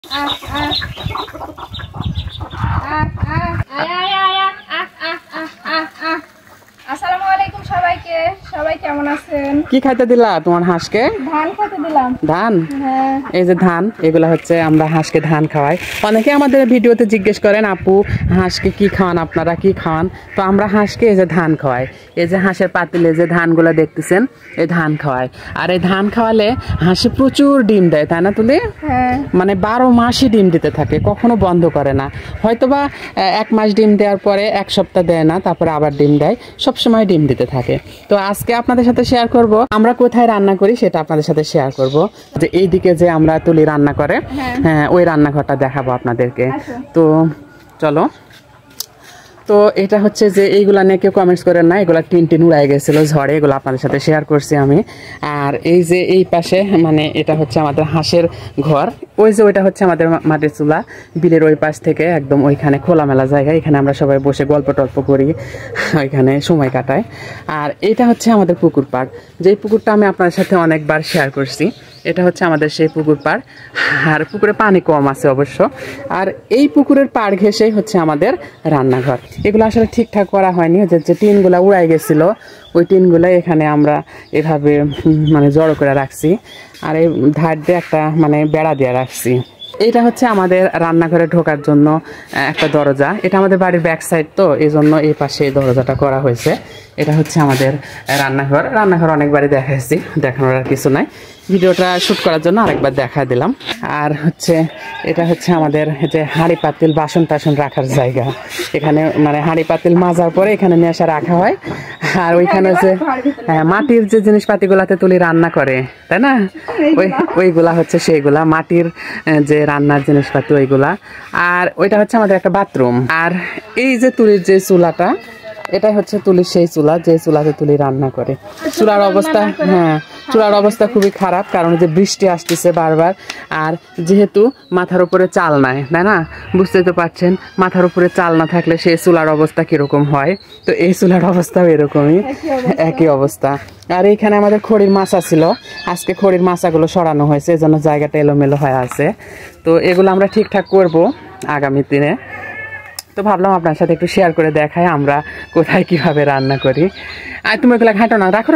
আসসালামু আলাইকুম সবাইকে। সবাই কেমন আছেন? কি খাইতে দিলা তোমার হাঁসকে? ধান খেতে দিলাম। ধান? হ্যাঁ। এই যে ধান, এগুলা হচ্ছে আমরা হাঁসকে ধান খাওয়াই। অনেকে আমাদের ভিডিওতে জিজ্ঞেস করেন আপু হাঁসকে কি খাওয়ান, আপনারা কি খাওয়ান? তো আমরা হাঁসকে এই যে ধান খাওয়াই। এই যে হাঁসের পাতিলে যে ধানগুলো দেখতেছেন এই ধান খাওয়াই। আর এই ধান খাওয়ালে হাঁসে প্রচুর ডিম দেয়, তাই না তুলি? হ্যাঁ। মানে 12 মাসই ডিম দিতে থাকে, কখনো বন্ধ করে না। হয়তোবা 1 মাস ডিম দেওয়ার পরে 1 সপ্তাহ দেয় না, তারপরে আবার ডিম দেয়, সবসময় ডিম দিতে থাকে। তো আজকে আপনাদের সাথে শেয়ার করব আমরা কোথায় রান্না করি, সেটা আপনাদের সাথে শেয়ার করব। যে এইদিকে যে আমরা তুলি রান্না করে, হ্যাঁ ওই রান্নাঘরটা দেখাবো আপনাদেরকে। তো চলো। তো এটা হচ্ছে যে এইগুলা নিয়ে কেউ কমেন্টস করেন না, এগুলা টিন উড়াই গেছিল ঝড়ে, এগুলো আপনাদের সাথে শেয়ার করছি আমি। আর এই যে এই পাশে মানে এটা হচ্ছে আমাদের হাঁসের ঘর, ওই যে ওইটা হচ্ছে আমাদের মাটির চুলা, বিলের ওই পাশ থেকে একদম ওইখানে খোলামেলা জায়গা, এখানে আমরা সবাই বসে গল্প টল্প করি, ওইখানে সময় কাটাই। আর এটা হচ্ছে আমাদের পুকুর পাড়, যেই পুকুরটা আমি আপনাদের সাথে অনেকবার শেয়ার করছি। এটা হচ্ছে আমাদের সেই পুকুর পাড়, আর পুকুরে পানি কম আছে অবশ্য। আর এই পুকুরের পাড় ঘেঁষেই হচ্ছে আমাদের রান্নাঘর। এগুলো আসলে ঠিকঠাক করা হয়নি, যে টিনগুলো উড়াই গেছিলো, ওই টিনগুলো এখানে আমরা এভাবে মানে জড়ো করে রাখছি। আর এই ধার দিয়ে একটা মানে বেড়া দিয়ে রাখছি। এটা হচ্ছে আমাদের রান্নাঘরে ঢোকার জন্য একটা দরজা। এটা আমাদের বাড়ির ব্যাক সাইড, তো এই জন্য এই পাশে এই দরজাটা করা হয়েছে। এটা হচ্ছে আমাদের রান্নাঘর অনেকবারই দেখাইছি, দেখানোর আর কিছু নাই, ভিডিওটা শ্যুট করার জন্য আরেকবার দেখা দিলাম। আর হচ্ছে এটা হচ্ছে আমাদের যে হাঁড়ি পাতিল বাসন টাসন রাখার জায়গা। এখানে মানে হাঁড়ি পাতিল মাজার পরে এখানে নিয়ে আসা রাখা হয়। আর ওইখানে যে মাটির যে জিনিসপাতিগুলাতে তুলি রান্না করে, তাই না, ওইগুলা হচ্ছে সেইগুলা মাটির যে রান্নার জিনিসপাতি ওইগুলা। আর ওইটা হচ্ছে আমাদের একটা বাথরুম। আর এই যে তুলির যে চুলাটা, এটাই হচ্ছে তুলির সেই চুলা, যে চুলাতে তুলি রান্না করে। চুলার অবস্থা, হ্যাঁ চুলার অবস্থা খুবই খারাপ, কারণ যে বৃষ্টি আসতেছে বারবার। আর যেহেতু মাথার উপরে চাল নাই, তাই না, বুঝতেই তো পারছেন, মাথার উপরে চাল না থাকলে সেই চুলার অবস্থা কিরকম হয়। তো এই চুলার অবস্থাও এরকমই, একই অবস্থা। আর এইখানে আমাদের খড়ির মাছা ছিল, আজকে খড়ির মাছাগুলো সরানো হয়েছে, এজন্য জায়গাটা এলোমেলো হয়ে আছে। তো এগুলো আমরা ঠিকঠাক করব আগামী দিনে। তো ভাবলাম আপনার সাথে একটু শেয়ার করে দেখাই আমরা কোথায় কিভাবে রান্না করি। আর তুমি ওগুলা ঘাটো না, রাখো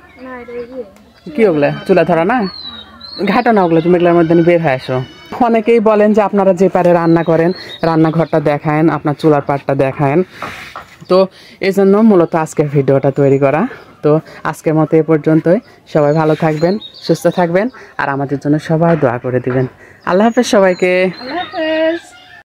কি ওগুলা চুলা ধরা না, ঘাটো না ওগুলো, তুমি এগুলোর মধ্যে বের হয়ে আসো। অনেকেই বলেন যে আপনারা যে পারে রান্না করেন রান্নাঘরটা দেখায়েন, আপনার চুলার পাড়টা দেখায়েন। তো এই জন্য মূলত আজকের ভিডিওটা তৈরি করা। তো আজকের মতো এ পর্যন্তই। সবাই ভালো থাকবেন, সুস্থ থাকবেন, আর আমাদের জন্য সবাই দোয়া করে দিবেন। আল্লাহ হাফেজ সবাইকে। আল্লাহ হাফেজ।